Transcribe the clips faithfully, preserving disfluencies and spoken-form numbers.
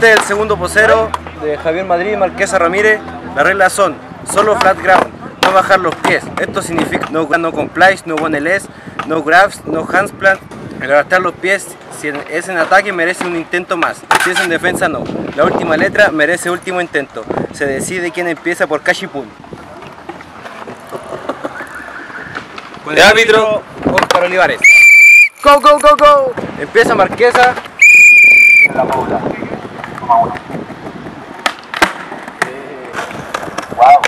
Este es el segundo posero de Javier Madrid y Marquesa Ramírez. Las reglas son solo flat ground, no bajar los pies. Esto significa no, no complies, no one L S, no grabs, no handsplant. El arrastrar los pies, si es en ataque, merece un intento más. Si es en defensa, no. La última letra merece último intento. Se decide quién empieza por cachipún. Con el árbitro, Óscar Olivares. Go, go, go, go. Empieza Marquesa. La bola. Toma uno. Wow.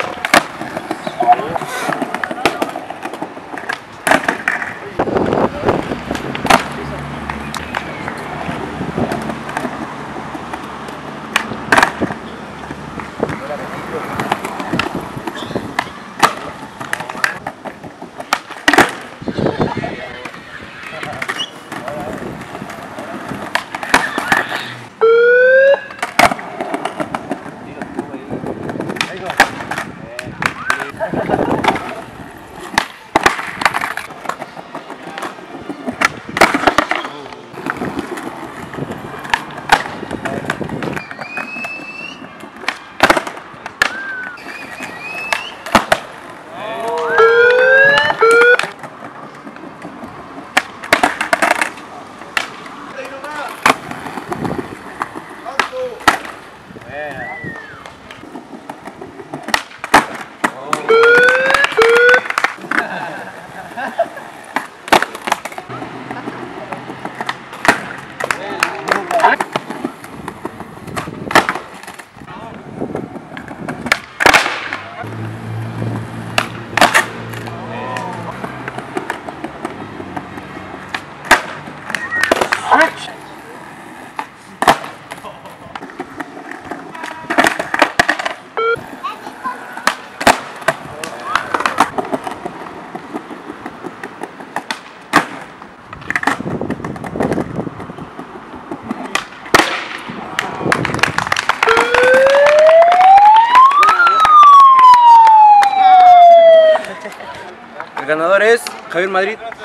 El ganador es Javier Madrid.